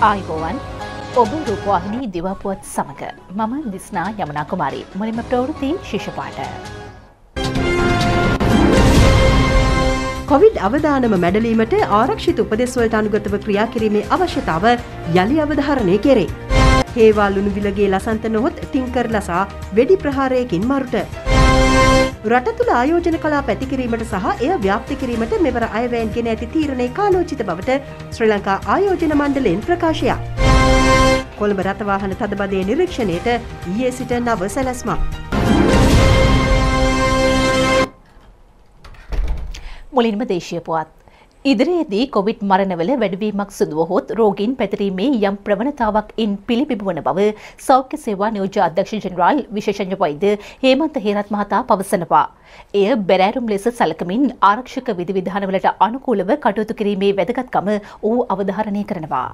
ආයුබෝවන් ඔබ රූපවාහිනී දිවාපුවත් සමග මම දිස්නා යමුනා කුමාරී මුලින්ම ප්‍රවෘත්ති ශිෂ්‍යපාඨ කොවිඩ් අවදානම මැඩලීමට ආරක්ෂිත උපදෙස් වලට අනුගතව ක්‍රියා කිරීමේ අවශ්‍යතාව යලි අවධාරණය කෙරේ. හේවා ලුණු විලගේ ලසන්ත නොහොත් ටින්කර් ලසා වෙඩි ප්‍රහාරයකින් මරුට. රට තුළ ආයෝජන කලා පැති කිරීමට සහ එය ව්‍යාප්ති කිරීමට මෙවර අයවැයෙන් ගෙන ඇති තීරණය කාලෝචිත බවට ශ්‍රී ලංකා ආයෝජන මණ්ඩලයෙන් ප්‍රකාශයක්. කොළඹ රථවාහන තදබදයේ නිරීක්ෂණයට ඊයේ සිට නව සැලැස්මක්. මුලින්ම දේශීය පුවත්. ඉදිරියේදී කොවිඩ් මරණවල වැඩිවීමක් සිදුවහොත් රෝගීන් පැතිරීමේ යම් ප්‍රවණතාවක් ඉන් පිළිබිඹුවන බව සෞඛ්‍ය සේවා නියෝජ්‍ය අධ්‍යක්ෂ ජෙනරාල් විශේෂඥ වෛද්‍ය හේමන්ත හේරත් මහතා පවසනවා. එය බැරෑරුම් ලෙස සැලකමින් ආරක්ෂක විධිවිධානවලට අනුකූලව කටයුතු කිරීමේ වැදගත්කම ඔහු අවධාරණය කරනවා.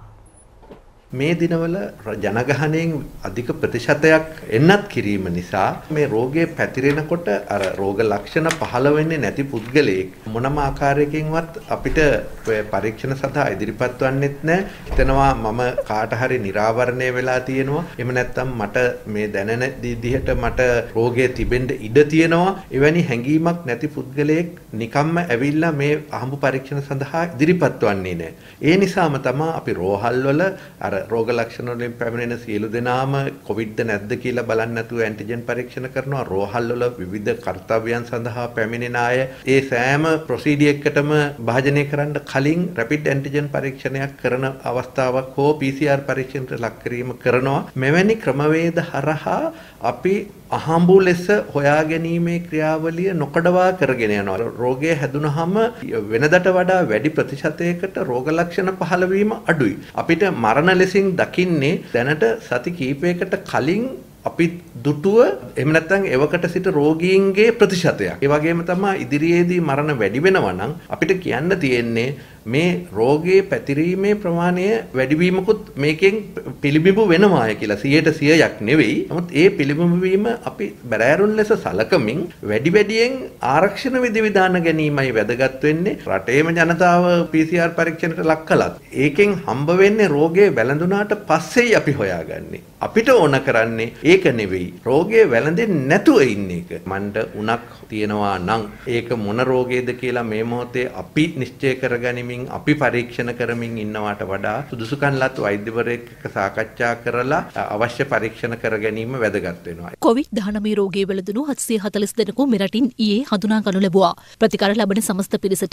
මේ දිනවල ජනගහනයෙන් අධික ප්‍රතිශතයක් එන්නත් කිරීම නිසා මේ රෝගය පැතිරෙනකොට අර රෝග ලක්ෂණ පහළ වෙන්නේ නැති පුද්ගලයෙක් මොනම ආකාරයකින්වත් අපිට පරීක්ෂණ සඳහා ඉදිරිපත් වන්නෙත් නැහැ. හිතනවා මම කාට හරි නිරාවරණය වෙලා තියෙනවා. එහෙම නැත්නම් මට මේ දැනෙන විදිහට මට රෝගය තිබෙන්න ඉඩ තියෙනවා. එවැනි හැඟීමක් නැති පුද්ගලයෙක් නිකම්ම ඇවිල්ලා මේ අහඹු පරීක්ෂණ සඳහා ඉදිරිපත් වන්නේ නැහැ. ඒ නිසාම තමයි අපි රෝහල් වල අර රෝග ලක්ෂණ වලින් පැමිණෙන සියලු දෙනාම කොවිඩ්ද නැද්ද කියලා බලන්න නැතුව ඇන්ටිජන් පරීක්ෂණ කරනවා. රෝහල් වල විවිධ කර්තව්‍යයන් සඳහා පැමිණෙන අය ඒ සෑම ප්‍රොසීඩියර් එකකටම භාජනය කරන්න කලින් රැපිඩ් ඇන්ටිජන් පරීක්ෂණයක් කරන අවස්ථාවක් හෝ PCR පරීක්ෂණයට ලක් කිරීම කරනවා. මෙවැනි ක්‍රමවේද හරහා අපි අහඹු ලෙස හොයා ගැනීමේ ක්‍රියාවලිය නොකඩවා කරගෙන යනවා. රෝගය හැදුනහම වෙනදට වඩා වැඩි ප්‍රතිශතයකට රෝග ලක්ෂණ පහළ වීම අඩුයි. අපිට මරණ ලෙසින් දකින්නේ දැනට සති කිහිපයකට කලින් අපි දුටුව එහෙම නැත්නම් එවකට සිට රෝගීන්ගේ ප්‍රතිශතයක්. ඒ වගේම තමයි ඉදිරියේදී මරණ වැඩි වෙනවා නම් අපිට කියන්න තියෙන්නේ මේ රෝගයේ පැතිරීමේ ප්‍රමාණය වැඩිවීමකුත් මේකෙන් පිළිබිඹු වෙනවාය කියලා 100%ක් නෙවෙයි. නමුත් ඒ පිළිබිඹු වීම අපි බැරෑරුම් ලෙස සලකමින් වැඩියෙන් ආරක්ෂණ විධිවිධාන ගැනීමයි වැදගත් වෙන්නේ. රටේම ජනතාව PCR පරීක්ෂණයට ලක් කළත් ඒකෙන් හම්බ වෙන්නේ රෝගය වැළඳුනාට පස්සේයි අපි හොයාගන්නේ. අපිට ඕන කරන්නේ ඒක නෙවෙයි. රෝගය වැළඳෙන්නේ නැතුව ඉන්න එක. මන්ට උණක් තියෙනවා නම් ඒක මොන රෝගයද කියලා මේ මොහොතේ අපි නිශ්චය කරගනිමින් අපි පරීක්ෂණ කරමින් ඉන්නවට වඩා සුදුසුකම්ලත් වෛද්‍යවරයෙක් එක්ක සාකච්ඡා කරලා අවශ්‍ය පරීක්ෂණ කර ගැනීම වැදගත් වෙනවා. කොවිඩ්-19 රෝගී වැළඳුණු 740 දෙනෙකු මෙරටින් ඊයේ හඳුනා ගනු ලැබුවා. ප්‍රතිකාර ලබන සමස්ත පිරිසට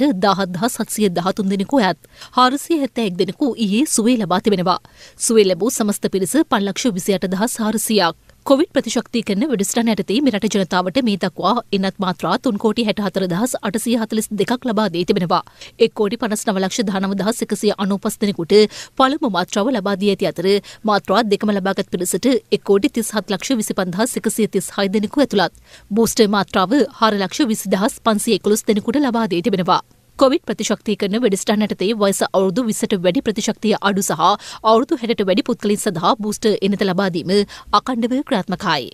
17713 දෙනෙකු ඇත්. 471 දෙනෙකු ඊයේ සුවය ලබා තිබෙනවා. සුවය ලැබූ සමස්ත පිරිස 5,28,400ක්. කොවිඩ් ප්‍රතිශක්තිකරණ වැඩසටහන යටතේ මෙරට ජනතාවට මේ දක්වා එනත් මාත්‍රා 3,64,842ක් ලබා දී තිබෙනවා. 1,59,19,195 දෙනෙකුට පළමු මාත්‍රාව ලබා දී ඇති අතර මාත්‍රා දෙකම ලබාගත් පිරිසට 1,37,27,136 දෙනෙකු ඇතුළත්. බූස්ටර් මාත්‍රාව 4,20,511 දෙනෙකුට ලබා දී තිබෙනවා. කොවිඩ් ප්‍රතිශක්තිකරණ වැඩසටහන යටතේ වයස අවුරුදු 20ට වැඩි ප්‍රතිශක්තිය අඩු සහ අවුරුදු 60ට වැඩි පුද්ගලයන් සඳහා බූස්ටර් එනත ලබා දීම අඛණ්ඩව ක්‍රියාත්මකයි.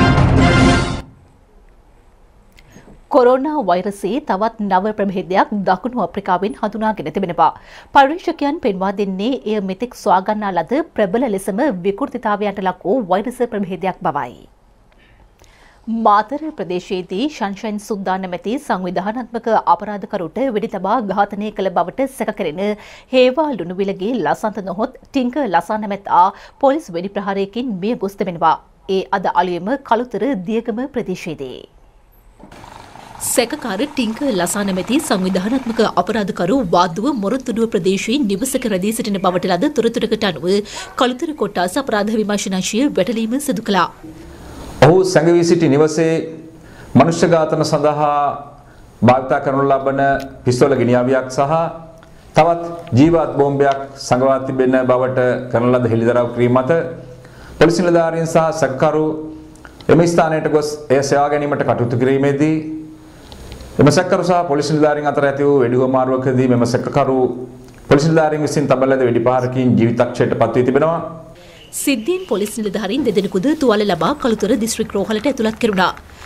කොරෝනා වෛරසයේ තවත් නව ප්‍රභේදයක් දකුණු අප්‍රිකාවෙන් හඳුනාගෙන තිබෙනවා. පර්යේෂකයන් පෙන්වා දෙන්නේ එය මෙතෙක් සොයාගන්නා ලද ප්‍රබල ලෙසම විකෘතිතාවයට ලක් වූ වෛරස ප්‍රභේදයක් බවයි. මාතර ප්‍රදේශයේදී ශන්ෂයින් සුද්දා නැමැති සංවිධානාත්මක අපරාධකරුට වෙඩි තබා ඝාතනය කළ බවට සැක කෙරෙන හේවා ලුණුවිලගේ ලසන්ත නොහොත් ටින්ක ලසා නැමැත්තා පොලිස් වෙඩි ප්‍රහාරයකින් මිය ගොස් තිබෙනවා. ඒ අද අලුයම කළුතර දියගම ප්‍රදේශයේදී. සැකකාර ටින්ක ලසා නැමැති සංවිධානාත්මක අපරාධකරු වාදුව මොරොන්තුඩුව ප්‍රදේශයේ නිවසක රැඳී සිටින බවට ලද තොරතුරකට අනුව කළුතර කොට්ටාස අපරාධ විමර්ශනාංශය වැටලීම සිදු කළා. ඔහු සැඟවී සිටි නිවසේ මනුෂ්‍ය ඝාතන සඳහා භාවිත කරනු ලබන පිස්තෝල ගිනියාවියක් සහ තවත් ජීවත් බෝම්බයක් සංගවා තිබෙන බවට කරන ලද හෙළිදරව් කිරීම මත පොලිස් නිලධාරීන් සහ සැකකරු එම ස්ථානයට ගොස් එය සොයා ගැනීමට කටයුතු කිරීමේදී එම සැකකරු සහ පොලිස් නිලධාරීන් අතර ඇති වූ වෙඩි හුවමාරුවකදී මෙම සැකකරු පොලිස් නිලධාරීන් විසින් තබන ලද වෙඩි පහරකින් ජීවිතක්ෂයට පත් වී තිබෙනවා. සිද්ධියෙන් පොලිස් නිලධාරීන් දෙදෙනෙකුද තුවාල ලබා කළුතර දිස්ත්‍රික් රෝහලට ඇතුළත් කෙරුණා.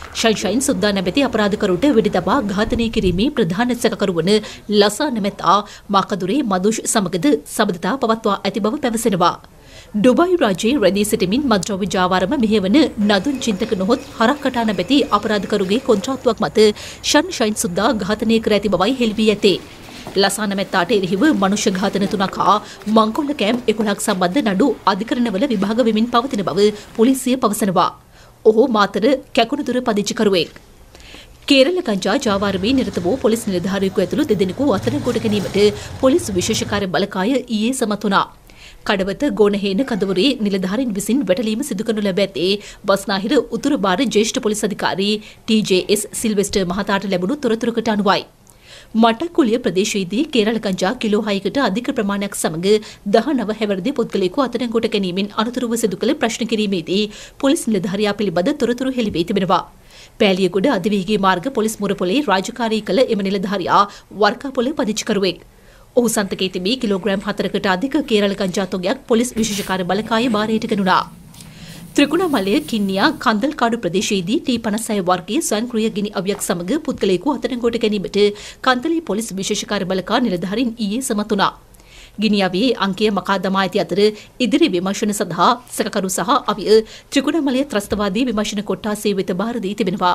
ෂයින් සුද්දා නැමැති අපරාධකරුට වෙඩි තබා ඝාතනය කිරීමේ ප්‍රධාන සැකකරු වන ලසා නැමැත්තා මාකදුරේ මදුෂ් සමගද සබඳතා පවත්වා ඇති බව පැවසෙනවා. ඩුබයි රජයේ රැඳී සිටමින් මද්‍රව්‍ය ජාවාරම මෙහෙවන නදුන් චින්තක නොහොත් හරක් කටා නැමැති අපරාධකරුගේ කොන්ත්‍රාත්තුවක් මත ෂයින් සුද්දා ඝාතනය කර ඇති බවයි හෙළි වී ඇතේ. ලසා නැමැත්තාට එරෙහිව මනුෂ්‍ය ඝාතන 3ක් හා මංකොල්ල කෑම් 11ක් සම්බන්ධ නඩු අධිකරණවල විභාග වෙමින් පවතින බව පොලිසිය පවසනවා. ඔහු මාතර කැකුණුදුර පදිංචිකරුවෙක්. කේරළ ගංජා ජාවාරමේ නිරත වූ පොලිස් නිලධාරියෙකු ඇතුළු දෙදෙනෙකු අත්අඩංගුවට ගැනීමට පොලිස් විශේෂ කාර්ය බළකාය ඊයේ සමත් වුණා. කඩවත ගෝනහේන කඳවුරේ නිලධාරීන් විසින් වැටලීම සිදු කරනු ලැබ ඇත්තේ බස්නාහිර උතුරු බාර ජ්‍යෙෂ්ඨ පොලිස් අධිකාරී ටීජේ.එස්. සිල්වෙස්ටර් මහතාට ලැබුණු තොරතුරකට අනුවයි. මටකුලිය ප්‍රදේශයේදී කේරළ ගංජා කිලෝ 6කට අධික ප්‍රමාණයක් සමග 19 හැවිරිදි පුද්ගලයෙකු අත්අඩංගුවට ගැනීමෙන් අනතුරුව සිදු කළ ප්‍රශ්න කිරීමේදී පොලිස් නිලධාරියා පිළිබඳ තොරතුරු හෙළි වී තිබෙනවා. පෑලියගොඩ අධිවේගී මාර්ග පොලිස් මුරපොලේ රාජකාරී කළ එම නිලධාරියා වර්කාපොල පදිංචිකරුවෙක්. ඔහු සන්තකයේ තිබී කිලෝග්‍රෑම් 4කට අධික කේරළ ගංජා තොගයක් පොලිස් විශේෂ කාර්ය බළකාය භාරයට ගෙනුණා. ත්‍රිකුණාමලය කින්නියා කන්දල්කාඩු ප්‍රදේශයේදී T56 වර්ගයේ ස්වයංක්‍රීය ගිනි අවියක් සමග පුද්ගලයෙකු අත්අඩංගුවට ගැනීමට කන්දලී පොලිස් විශේෂ කාර්ය බළකා නිලධාරීන් ඊයේ සමත් වුණා. ගිනි අවියේ අංකය මකා දමා ඇති අතර ඉදිරි විමර්ශන සඳහා සැකකරු සහ අවිය ත්‍රිකුණාමලය ත්‍රස්තවාදී විමර්ශන කොට්ටාසය වෙත බාර දී තිබෙනවා.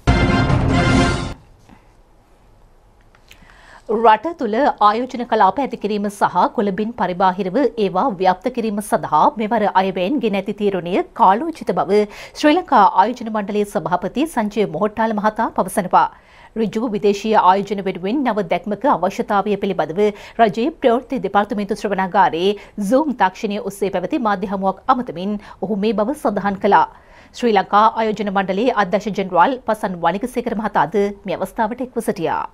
රට තුළ ආයෝජන කලාප ඇති කිරීම සහ කොළඹින් පරිබාහිරව ඒවා ව්‍යාප්ත කිරීම සඳහා මෙවර අයවැයෙන් ගෙන ඇති තීරණය කාලෝචිත බව ශ්‍රී ලංකා ආයෝජන මණ්ඩලයේ සභාපති සංජය මොහොට්ටාල මහතා පවසනවා. ඍජුව විදේශීය ආයෝජන වෙනුවෙන් නව දැක්මක අවශ්‍යතාවය පිළිබඳව රජයේ ප්‍රවෘත්ති දෙපාර්තමේන්තු ශ්‍රවණාගාරයේ Zoom තාක්ෂණය ඔස්සේ පැවති මාධ්‍ය හමුවක් අමතමින් ඔහු මේ බව සඳහන් කළා. ශ්‍රී ලංකා ආයෝජන මණ්ඩලයේ අධ්‍යක්ෂ ජෙනරාල් පසන් වනිගසේකර මහතාද මේ අවස්ථාවට එක්ව සිටියා.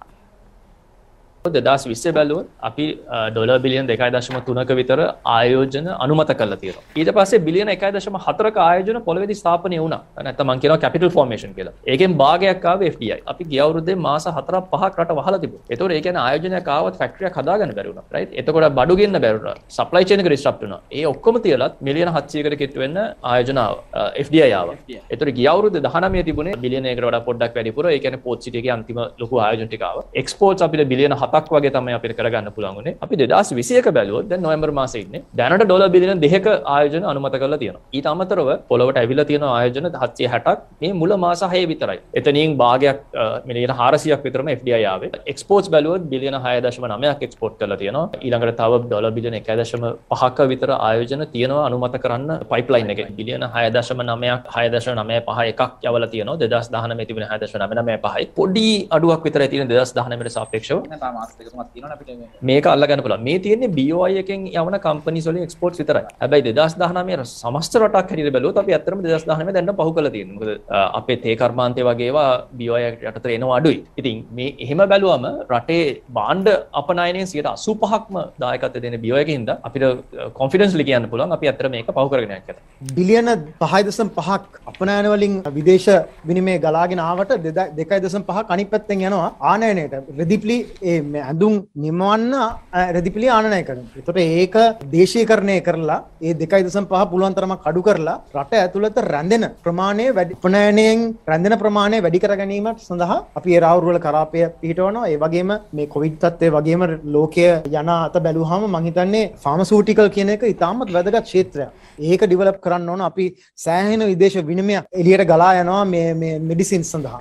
2020 බැලුවොත් අපි ඩොලර් බිලියන් 2.3ක විතර ආයෝජන අනුමත කරලා තියෙනවා. ඊට පස්සේ බිලියන 1.4ක ආයෝජන පොළවේදී ස්ථාපනය වුණා. නැත්නම් මම කියනවා කැපිටල් ෆෝමේෂන් කියලා. ඒකෙන් භාගයක් ආවේ FDI. අපි ගිය අවුරුද්දේ මාස 4-5ක් රට වහලා තිබුණා. ඒතකොට ඒ කියන්නේ ආයෝජනයක් ආවත් ෆැක්ටරියක් හදාගන්න බැරි වුණා. රයිට්? එතකොට බඩු ගෙන්න බැරි වුණා. සප්ලයි චේන් එක ඩිස්ටර්බ් වුණා. ඒ ඔක්කොම තියලත් මිලියන 700කට කිට්ටු වෙන්න ආයෝජන ආවා. FDI ආවා. ඒතකොට ගිය අවුරුද්දේ 19 තිබුණේ බිලියනයකට වඩා පොඩ්ඩක් වැඩිපුර. ඒ කියන්නේ පෝට් සිටි එකේ අන්තිම ලොකු ආයෝජන ටික ආවා. එක්ස්පෝර්ට්ස් අපිට බිලියන 7ක් වගේ තමයි අපිට කරගන්න පුළුවන් උනේ. අපි 2021ක බැලුවොත් දැන් නොවැම්බර් මාසෙ ඉන්නේ. දැනට ඩොලර් බිලියන 2ක ආයෝජන අනුමත කරලා තියෙනවා. ඊට අමතරව පොළොවට ඇවිල්ලා තියෙන ආයෝජන 760ක් මේ මුල මාස 6 විතරයි. එතනින් භාගයක් මිලියන 400ක් විතරම FDI ආවේ. එක්ස්පෝර්ට්ස් බැලුවොත් බිලියන 6.9ක් එක්ස්පෝර්ට් කරලා තියෙනවා. ඊළඟට තව ඩොලර් බිලියන 1.5ක විතර ආයෝජන තියෙනවා අනුමත කරන්න පයිප්ලයින් එකේ. බිලියන 6.9ක් 6.95 එකක් යවලා තියෙනවා. 2019 තිබෙන 6.995යි. පොඩි අඩුවක් විතරයි තියෙන 2019ට සාපේක්ෂව. මේක අල්ලගන්න පුළුවන්. මේ තියෙන්නේ BOI එකෙන් යවන කම්පනීස් වලින් එක්ස්පෝර්ට්ස් විතරයි. හැබැයි 2019 සමස්ත රටක් හැටියට බැලුවොත් අපි ඇත්තටම 2019 දැන් පහු කරලා තියෙනවා. මොකද අපේ තේ කර්මාන්තය වගේ ඒවා BOI යටතට එනවා අඩුයි. ඉතින් මේ එහෙම බැලුවම රටේ භාණ්ඩ අපනයනයෙන් 85%ක්ම දායකත්වය දෙන BOI එකකින් හින්දා අපිට කොන්ෆිඩන්ස්ලි කියන්න පුළුවන් අපි ඇත්තට මේක පහු කරගෙන යන්න කියලා. බිලියන 5.5ක් අපනයන වලින් විදේශ විනිමය ගලාගෙන ආවට 2.5ක් අනිත් පැත්තෙන් යනවා ආනයනයට. රෙදිප්ලි මේ ඇඳුම් නිමවන්න රෙදිපිලි ආනයනය කරනවා. ඒතකොට ඒක දේශීකරණය කරලා ඒ 2.5 පුළුවන් තරමක් අඩු කරලා රට ඇතුළත රැඳෙන ප්‍රමාණය වැඩි අපනයනයෙන් රැඳෙන ප්‍රමාණය වැඩි කර ගැනීමට සඳහා අපි ඒ රාවුරුවල කරාපය පිහිටවනවා. ඒ වගේම මේ කොවිඩ් තත්ත්වය වගේම ලෝකය යන අත බැලුවාම මම හිතන්නේ ෆාමසූටිකල් කියන එක ඉතාමත් වැදගත් ක්ෂේත්‍රයක්. ඒක ඩෙවලොප් කරන්න ඕන. අපි සෑහෙන විදේශ විනිමයක් එළියට ගලා යනවා මේ මෙඩිසින් සඳහා.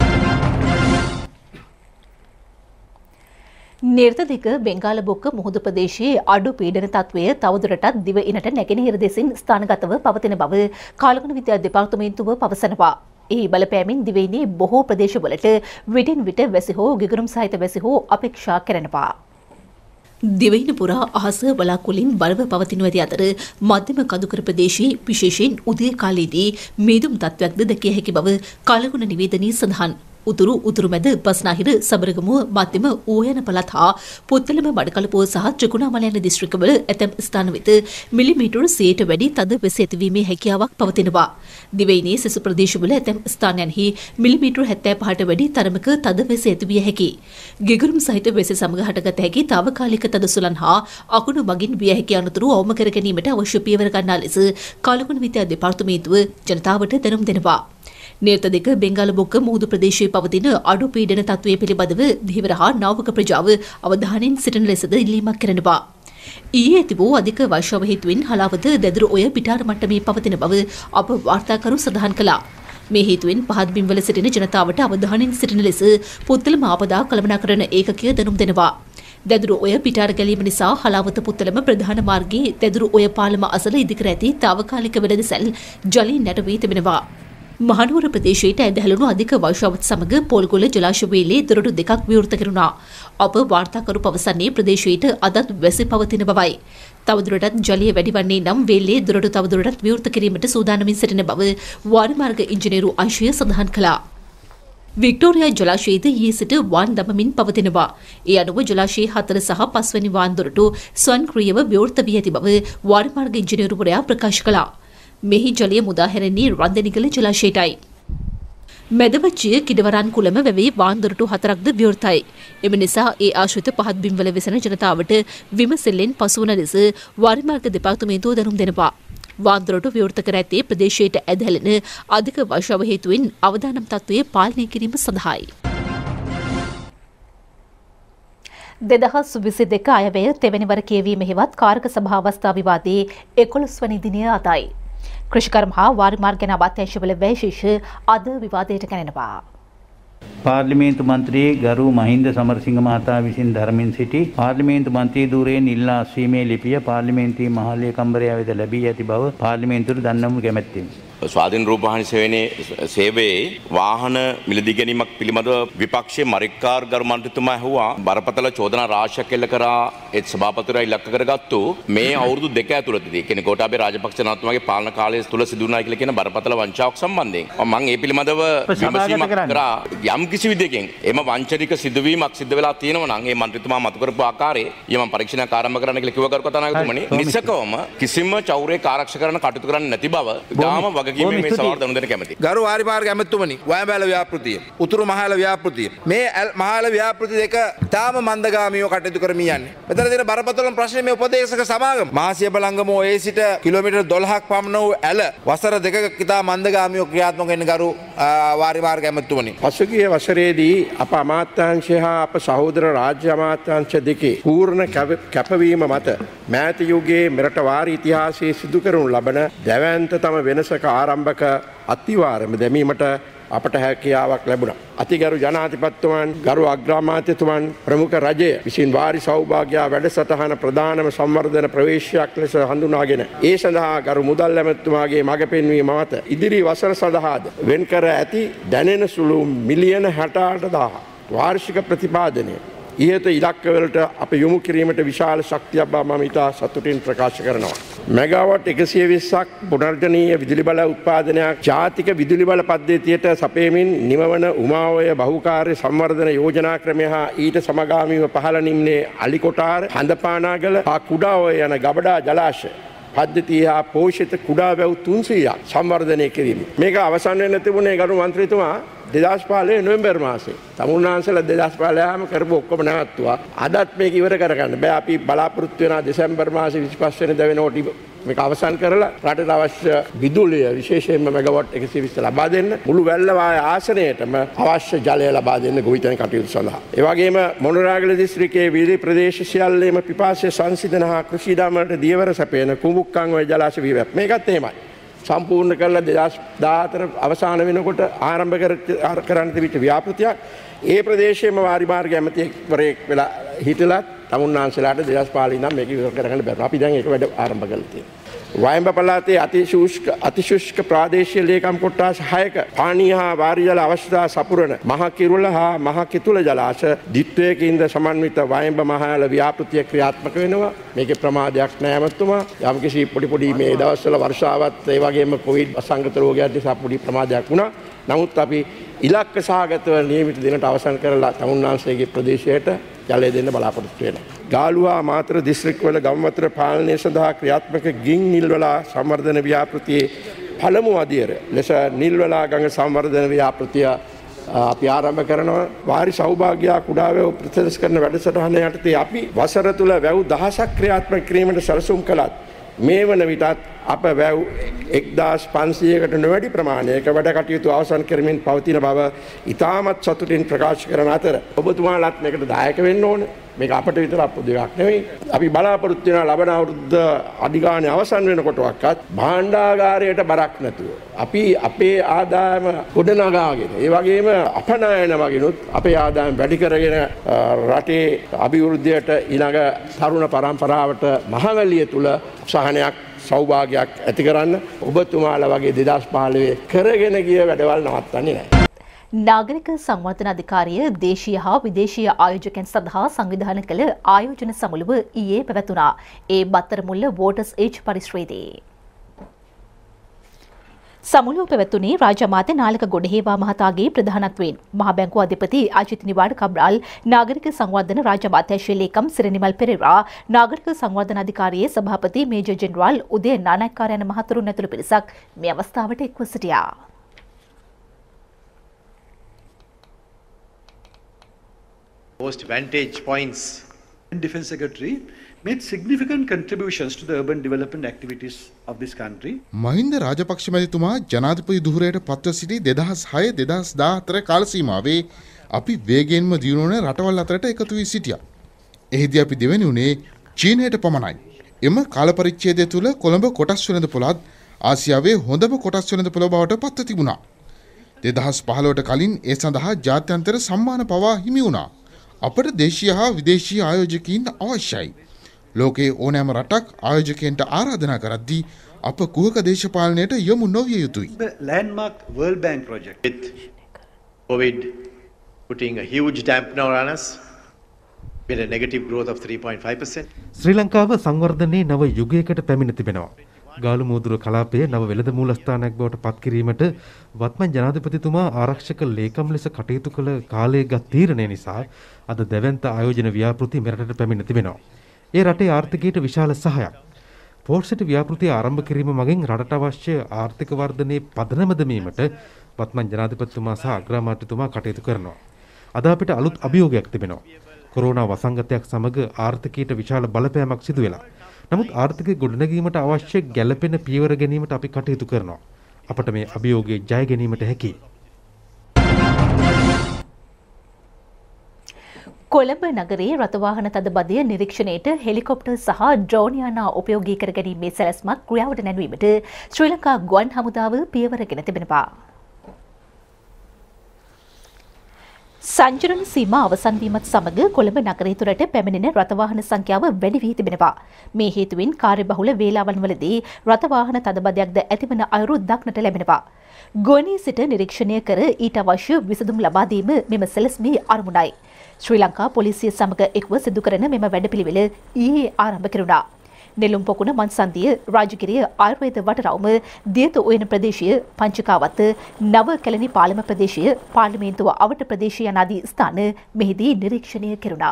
නිර්තදික බෙන්ගාල බොක්ක මුහුදු ප්‍රදේශයේ අඩු පීඩන තත්වය තවදුරටත් දිව ඉනට නැගෙනහිර දෙසින් ස්ථානගතව පවතින බව කාලගුණ විද්‍යා දෙපාර්තමේන්තුව පවසනවා. ඒ බලපෑමින් දිවයිනේ බොහෝ ප්‍රදේශවලට විටින් විට වැසි හෝ ගිගුරුම් සහිත වැසි හෝ අපේක්ෂා කරනවා. දිවයින පුරා අහස වලාකුලින් බලව පවතිනු ඇති අතර මධ්‍යම කඳුකර ප්‍රදේශයේ විශේෂයෙන් උදේ කාලයේදී මීදුම් තත්ත්වයක්ද දැකිය හැකි බව කාලගුණ නිවේදනයේ සඳහන්. උතුරු මැද බස්නාහිර සබරගමුව මධ්‍යම ඌයන පළාත් හා පුත්තලම බඩකලපුව සහ ත්‍රිකුණාමලය යන දිස්ත්‍රික්කවල ඇතැම් ස්ථාන වෙත මිලිමීටර් 100ට වැඩි තද වැසි ඇතිවීමේ හැකියාවක් පවතිනවා. දිවයිනේ සෙසු ප්‍රදේශවල ඇතැම් ස්ථානයන්හි මිලිමීටර් 75ට වැඩි තරමක තද වැසි ඇතිවිය හැකියි. ගිගුරුම් සහිත වැසි සමග හටගත හැකි తాවකාලික තද සුළං හා අකුණු මගින් විය හැකි අනතුරු අවම කර ගැනීමට අවශ්‍ය පියවර ගන්නා ලෙස කාලගුණ විද්‍යා දෙපාර්තමේන්තුව ජනතාවට දැනුම් දෙනවා. නිර්ත දෙක බෙන්ගාල බොක්ක මුහුදු ප්‍රදේශයේ පවතින අඩු පීඩන තත්ත්වය පිළිබඳව ධීවර හා නාවික ප්‍රජාව අවධානයෙන් සිටින ලෙසද ඉල්ලීමක් කරනවා. ඊයේ තිබූ අධික වර්ෂාව හේතුවෙන් හලාවත දැදුරු ඔය පිටාර මට්ටමේ පවතින බව අප වාර්තාකරු සඳහන් කළා. මේ හේතුවෙන් පහත් බිම්වල සිටින ජනතාවට අවධානයෙන් සිටින ලෙස පුත්තලම ආපදා කළමනාකරණ ඒකකය දැනුම් දෙනවා. දැදුරු ඔය පිටාර ගැලීම නිසා හලාවත පුත්තලම ප්‍රධාන මාර්ගයේ දැදුරු ඔය පාලම අසල ඉදිකර ඇති තාවකාලික වෙළඳසැල් ජලයෙන් නැටවී තිබෙනවා. මහනුවර ප්‍රදේශයට ඇදහැළුණු අධික වර්ෂාවත් සමග පොල්ගොල්ල ජලාශ වේලේ දොරටු දෙකක් විවෘත කෙරුණා. අප වාර්තාකරු පවසන්නේ ප්‍රදේශයට අදත් වැසි පවතින බවයි. තවදුරටත් ජලය වැඩි වන්නේ නම් වේලේ දොරටු තවදුරටත් විවෘත කිරීමට සූදානමින් සිටින බව වාරිමාර්ග ඉංජිනේරු අංශය සඳහන් කළා. වික්ටෝරියා ජලාශයේද ඊයේ සිට වාන් දමමින් පවතිනවා. ඒ අනුව ජලාශයේ 4 සහ 5 වැනි වාන් දොරටු ස්වයංක්‍රීයව විවෘත වී ඇති බව වාරිමාර්ග ඉංජිනේරුවරයා ප්‍රකාශ කළා. මෙහි ජලය මුදා හැරෙන්නේ රන්දනිකල ජලාශයටයි. මැදවච්චිය කිඩවරන් කුලම වැවේ වාන් දොරටු 4ක්ද විවෘතයි. එම නිසා ඒ ආශ්‍රිත පහත් බිම්වල වෙසෙන ජනතාවට විමසෙල්ලෙන් පසුවන ලෙස වාරිමාර්ග දෙපාර්තමේන්තුව දැනුම් දෙනවා. වාන් දොරටු විවෘත කර ඇත්තේ ප්‍රදේශයට ඇදහැලෙන අධික වර්ෂාව හේතුවෙන් අවදානම් තත්ත්වය පාලනය කිරීම සඳහායි. 2022 අයවැය තෙවැනිවර කියවීම හෙවත් කාරක සභා අවස්ථා විවාදයේ 11 වන දිනය අදයි. කෘෂිකර්ම හා වාරිමාර්ග ගැන අමාත්‍යාංශවල වැය ශීර්ෂ අද විවාදයට ගැනෙනවා. පාර්ලිමේන්තු මන්ත්‍රී ගරු මහින්ද සමරසිංහ මහතා විසින් ධර්මින් සිටි පාර්ලිමේන්තු මන්ත්‍රී ධූරයෙන් ඉල්ලා අස්වීමේ ලිපිය පාර්ලිමේන්තුවේ මහලේ කම්බරයා වෙත ලැබී ඇති බව පාර්ලිමේන්තුවට දන්වනු කැමැත්තෙමි. ස්වාධීන රූපවාහිනී සේවයේ වාහන මිලදී ගැනීමක් පිළිබඳව විපක්ෂයේ මරික්කාර් ගරු මන්ත්‍රීතුමා ඇහුවා බරපතල චෝදනා රාශියක් එල්ල කරා ඒත් සභාපතිවරයා ඉලක්ක කරගත්තු මේ අවුරුදු දෙක ඇතුළතදී කියන්නේ ගෝඨාභය රාජපක්ෂ මහත්මයාගේ පාලන කාලය තුල සිදු වුණා කියලා කියන බරපතල වංචාවක් සම්බන්ධයෙන් මම ඒ පිළිබඳව විමසීමක් කරා යම් කිසි විදිහකින් එම වංචනික සිදුවීමක් සිද්ධ වෙලා තියෙනවා නම් ඒ මන්ත්‍රීතුමා මතු කරපු ආකාරයේ ඊම පරීක්ෂණයක් ආරම්භ කරන්න කියලා කිව්ව ගරු කතානායකතුමනි නිසකවම කිසිම චෞර්යයක් ආරක්ෂා කරන්න කටයුතු කරන්නේ නැති බව ගාම මේ සවාල් දනුදෙන කැමති. ගරු වාරිමාර්ග ඇමතුමනි වයඹෑල ව්‍යාපෘතිය උතුරු මහල ව්‍යාපෘතිය මේ මහල ව්‍යාපෘති දෙක තාම මන්දගාමීව කටයුතු කරමින් යන්නේ. මෙතන තියෙන බරපතලම ප්‍රශ්නේ මේ උපදේශක සමාගම මහසිය බලංගම ඔයේ සිට කිලෝමීටර් 12ක් පමණ වූ ඇල වසර දෙකක ඉතා මන්දගාමීව ක්‍රියාත්මක වෙන ගරු වාරිමාර්ග ඇමතුමනි. පසුගිය වසරේදී අප අමාත්‍යාංශය හා අප සහෝදර රාජ්‍ය අමාත්‍යාංශ දෙකේ පූර්ණ කැපවීම මත මෑත යුගයේ මෙරට වාර ඉතිහාසයේ සිදු කරනු ලබන දැවැන්තතම වෙනසක ආරම්භක අතිවාරම දැමීමට අපට හැකියාවක් ලැබුණා. අතිගරු ජනාධිපතිතුමන්, ගරු අග්‍රාමාත්‍යතුමන්, ප්‍රමුඛ රජය විසින් වාරි සෞභාග්‍ය වැඩසටහන ප්‍රධානම සංවර්ධන ප්‍රවේශයක් ලෙස හඳුනාගෙන ඒ සඳහා ගරු මුදල් ඇමතුමාගේ මඟ පෙන්වීම මත ඉදිරි වසර සඳහාද වෙන් කර ඇති දැනෙන සුළු මිලියන 68,000 වාර්ෂික ප්‍රතිපාදනය ඉහත ඉලක්කවලට අප යොමු කිරීමට විශාල ශක්තියක් බව මම ඉතා සතුටින් ප්‍රකාශ කරනවා. මෙගාවට් 120ක් පුනර්ජනීය විදුලි බල උත්පාදනයක් ජාතික විදුලි බල පද්ධතියට සපයමින් නිමවන උමාවය බහුකාර්ය සංවර්ධන යෝජනා ක්‍රමය හා ඊට සමගාමීව පහළ නිම්නේ අලිකොටාර හඳපානාගල හා කුඩාඔය යන ගබඩා ජලාශය පද්ධතිය හා පෝෂිත කුඩා වැව් 300ක් සංවර්ධනය කිරීම. මේක අවසන් වෙන්න තිබුණේ ගරු මන්ත්‍රීතුමා 2015 නොවැම්බර් මාසේ. තමුන්නාන්සලා 2015 කරපු ඔක්කොම නැවතුවා. අදත් මේක ඉවර කරගන්න බෑ. අපි බලාපොරොත්තු වෙනා දෙසැම්බර් මාසේ 25 වෙනිදා වෙනකොට මේක අවසන් කරලා රටට අවශ්‍ය විදුලිය විශේෂයෙන්ම මෙගාවට් 120 ලබා දෙන්න මුළු වැල්ලවාය ආසනයේටම අවශ්‍ය ජලය ලබා දෙන්න ගොවිතැන කටයුතු සඳහා. ඒ වගේම මොනරාගල දිස්ත්‍රික්කයේ විවිධ ප්‍රදේශ සියල්ලේම පිපාසය සංසිඳන හා කෘෂි දාමයට දියවර සැපයන කුඹුක්කන් ඔය ජලාශ විවැප්. මේකත් එහෙමයි. සම්පූර්ණ කරලා 2014 අවසාන වෙනකොට ආරම්භ කරන්න තිබිච්ච ව්‍යාපෘතියක් ඒ ප්‍රදේශයේම වාරිමාර්ග ඇමතිවරයෙක් වෙලා හිටලා තමුන්නාන්සලාට 2015 ඉඳන් මේක ඉවර කරගන්න බැහැ. අපි දැන් ඒක වැඩ ආරම්භ කරලා තියෙනවා. වයඹ පළාතේ අතිශුෂ්ක ප්‍රාදේශීය ලේකම් කොට්ටාස 6ක පානීය හා වාරි ජල අවශ්‍යතා සපුරන මහ කිරුළ හා මහ කිතුල ජලාශ දිත්වයකින්ද සමන්විත වයඹ මහල ව්‍යාපෘතිය ක්‍රියාත්මක වෙනවා. මේකේ ප්‍රමාදයක් නැහැ මතුමා. යම්කිසි පොඩි මේ දවස්වල වර්ෂාවත් ඒ වගේම කොවිඩ් අසංගත රෝගයක් නිසා පොඩි ප්‍රමාදයක් වුණා. නමුත් අපි ඉලක්ක සහගතව නියමිත දිනට අවසන් කරලා තමුන්නාන්සේගේ ප්‍රදේශයට ජලය දෙන්න බලාපොරොත්තු වෙනවා. ගාලුවා මාතර දිස්ත්‍රික්කවල ගම්වතුර පාලනය සඳහා ක්‍රියාත්මක ගින් නිල්වලා සංවර්ධන ව්‍යාපෘතියේ පළමු අදියර ලෙස නිල්වලා ගඟ සංවර්ධන ව්‍යාපෘතිය අපි ආරම්භ කරනවා. වාරි සෞභාග්‍ය කුඩා වැව් ප්‍රතිසස් කරන වැඩසටහන යටතේ අපි වසර තුල වැව් දහසක් ක්‍රියාත්මක කිරීමට සැලසුම් කළත් මේ වන විටත් අප වැව් 1500කට නොවැඩි ප්‍රමාණයක වැඩ කටයුතු අවසන් කරමින් පවතින බව ඉතාමත් සතුටින් ප්‍රකාශ කරන අතර ඔබතුමාලත් මේකට දායක වෙන්න ඕන. මේක අපට විතරක් දෙයක් නෙවෙයි. අපි බලාපොරොත්තු වෙන ලබන අවුරුද්ද අධිගානේ අවසන් වෙනකොටවත් භාණ්ඩාගාරයට බරක් නැතුව අපි අපේ ආදායම ගොඩනගාගෙන ඒ වගේම අපනයන වගේනොත් අපේ ආදායම වැඩි කරගෙන රටේ අභිවෘද්ධියට ඊළඟ තරුණ පරම්පරාවට මහවැලිය තුල සහනයක් සෞභාග්‍යයක් ඇති කරන්න ඔබතුමාලා වගේ 2015 කරගෙන ගිය වැඩවල් නවත්තන්නේ නැහැ. නාගරික සංවර්ධන අධිකාරිය දේශීය හා විදේශීය ආයෝජකයන් සඳහා සංවිධානය කළ ආයෝජන සමුළුව ඊයේ පැවැතුණා. ඒ බත්තරමුල්ල වෝටර්ස් ඒජ් පරිශ්‍රයේදී. සමුළුව පැවැතුණේ රාජ්‍ය අමාත්‍ය නාලක ගොඩහේවා මහතාගේ ප්‍රධානත්වයෙන්. මහ බැංකුව අධිපති අජිත් නිවාඩ කබ්‍රාල්, නාගරික සංවර්ධන රාජ්‍ය අමාත්‍යාංශයේ ලේකම් සිරිනිමල් පෙරේරා, නාගරික සංවර්ධන අධිකාරියේ සභාපති මේජර් ජෙනරාල් උදය නානායක්කාර යන මහතුරුන් ඇතුළු පිරිසක් මේ අවස්ථාවට එක්ව සිටියා. Most vantage points. And Defence Secretary made significant contributions to the urban development activities of this country. Mahinda Rajapaksa මැතිතුමා ජනාධිපති ධුරයට පත්ව සිටි 2006-2014 කාල සීමාවේ අපි වේගයෙන්ම දියුණු වන රටවල් අතරට එකතු වී සිටියා. එහිදී අපි දෙවෙනි උනේ චීනයට පමණයි. එම කාල පරිච්ඡේදය තුල කොළඹ කොටස් වෙළඳපොළත් ආසියාවේ හොඳම කොටස් වෙළඳපොළ බවට පත්ව තිබුණා. 2015ට කලින් ඒ සඳහා ජාත්‍යන්තර සම්මාන පවා හිමි වුණා. අපට දේශීය හා විදේශීය ආයෝජකයින් අවශ්‍යයි. ලෝකයේ ඕනෑම රටක් ආයෝජකයන්ට ආරාධනා කරද්දී අප කුහක දේශපාලනයට යොමු නොවිය යුතුයි. The landmark World Bank project with COVID putting a huge dampener on us with a negative growth of 3.5%. ශ්‍රී ලංකාව සංවර්ධනයේ නව යුගයකට පැමිණ තිබෙනවා. ගාලු මූදුර කලාපයේ නව වෙළඳ මූලස්ථානයක් බවට පත් කිරීමට වත්මන් ජනාධිපතිතුමා ආරක්ෂක ලේකම් ලෙස කටයුතු කළ කාලයේ ගත් තීරණය නිසා අද දැවැන්ත ආයෝජන ව්‍යාපෘති මෙරටට පැමිණ තිබෙනවා. ඒ රටේ ආර්ථිකයට විශාල සහයක්. පෝර්ට් සිටි ව්‍යාපෘතිය ආරම්භ කිරීම මගින් රටට අවශ්‍ය ආර්ථික වර්ධනයේ පදනම දැමීමට වත්මන් ජනාධිපතිතුමා සහ අග්‍රාමාත්‍යතුමා කටයුතු කරනවා. අද අපිට අලුත් අභියෝගයක් තිබෙනවා. කොරෝනා වසංගතයක් සමග ආර්ථිකයට විශාල බලපෑමක් සිදු වෙලා. නමුත් ආර්ථිකය ගොඩනැගීමට අවශ්‍ය ගැළපෙන පියවර ගැනීමට අපි කටයුතු කරනවා. අපට මේ අභියෝගයේ ජය ගැනීමට හැකියි. කොළඹ නගරයේ රථවාහන තදබදය නිරීක්ෂණයට හෙලිකොප්ටර් සහ ඩ්‍රෝන් යාන උපයෝගී කර ගැනීමේ සැලැස්මක් ක්‍රියාවට නැංවීමට ශ්‍රී ලංකා ගුවන් හමුදාව පියවරගෙන තිබෙනවා. සංචරණ සීමා අවසන් වීමත් සමග කොළඹ නගරය තුළට පැමිණෙන රථවාහන සංඛ්‍යාව වැඩි වී තිබෙනවා. මේ හේතුවෙන් කාර්යබහුල වේලාවන් වලදී රථවාහන තදබදයක්ද ඇතිවන අයුරු දක්නට ලැබෙනවා. ගුවනේ සිට නිරීක්ෂණය කර ඊට අවශ්‍ය විසඳුම් ලබා දීම මෙම සැලැස්මේ අරමුණයි. ශ්‍රී ලංකා පොලිසිය සමග එක්ව සිදු කරන මෙම වැඩපිළිවෙල ඊයේ ආරම්භ කෙරුණා. නෙළුම් පොකුණ මන්සන්දිය, රාජගිරිය, ආයුර්වේද වටරවුම, දියත උයන ප්‍රදේශය, පංචකාවත, නව කැලණි පාලම ප්‍රදේශය, පාර්ලිමේන්තුව අවට ප්‍රදේශය යන ආදී ස්ථාන මෙහිදී නිරීක්ෂණය කෙරුණා.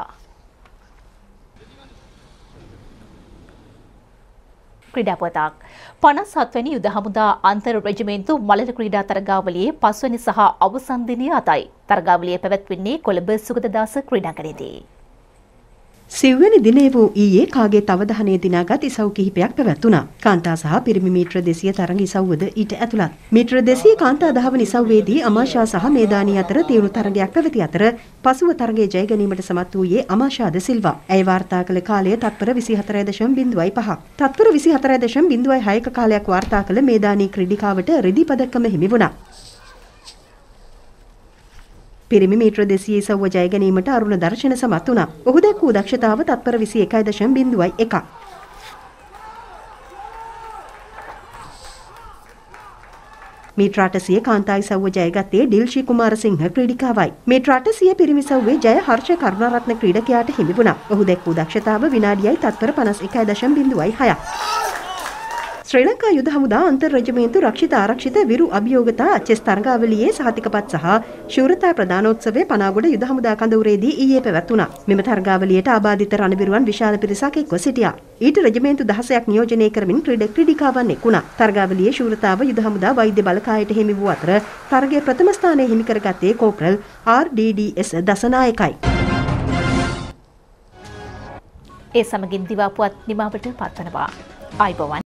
ක්‍රීඩා පුවතක් 57 වැනි යුද හමුදා අන්තර් රෙජිමෙන්තු මළල ක්‍රීඩා තරගාවලියේ 5 වෙනි සහ අවසන් දිනය අතයි. තරගාවලිය පැවැත්වෙන්නේ කොළඹ සුගතදාස ක්‍රීඩාංගණයේදී. සිව්වැනි දිනේ වූ ඊයේ කාගේ අවධානය දිනාගත් ඉසව් කිහිපයක් පැවැත්වුණා. කාන්තා සහ පිරිමි මීටර 200 තරඟ ඉසව්වද ඊට ඇතුළත්. මීටර 200 කාන්තා 10 වන ඉසව්වේදී අමාෂා සහ මේදානී අතර තීව්‍ර තරඟයක් පැවති අතර පසුව තරඟයේ ජය ගැනීමට සමත් වූයේ අමාෂාද සිල්වා. ඇය වාර්තා කළ කාලය තත්පර 24.05ක්. තත්පර 24.06ක කාලයක් වාර්තා කළ මේදානී ක්‍රීඩිකාවට රිදී පදක්කම හිමි වුණා. පිරිමි මීටර 200 ඉසව්ව ජය ගැනීමට අරුණ දර්ශන සමත් වුණා. ඔහු දැක් වූ දක්ෂතාව තත්පර 21.01. මීටර 800 කාන්තා ඉසව්ව ජයගත්තේ ඩිල්ෂි කුමාරසිංහ ක්‍රීඩිකාවයි. මීටර 800 පිරිමි ඉසව්වේ ජය හර්ෂ කරුණාරත්න ක්‍රීඩකයාට හිමි වුණා. ඔහු දැක් වූ දක්ෂතාව විනාඩියයි තත්පර 51.06. ශ්‍රී ලංකා යුද හමුදා අන්තර් රෙජිමේන්තු රක්ෂිත ආරක්ෂිත විරු අභියෝගතා චෙස් තරගාවලියේ සහතිකපත් සහ ශූරතා ප්‍රදානෝත්සවය පනාගොඩ යුද හමුදා කඳවුරේදී ඊයේ පැවැත්වුණා. මෙම තරගාවලියට ආබාධිත රණවිරුවන් විශාල පිරිසක් එක්ව සිටියා. ඊට රෙජිමේන්තු 16ක් නියෝජනය කරමින් ක්‍රීඩිකාවන් එක් වුණා. තරගාවලියේ ශූරතාව යුද හමුදා වෛද්‍ය බලකායට හිමි වූ අතර තරගයේ ප්‍රථම ස්ථානය හිමි කරගත්තේ කෝප්‍රල් RDDS දසනායකයි. ඒ සමගින් දිවා පුවත් නිමාවට පත්වනවා. ආයුබෝවන්.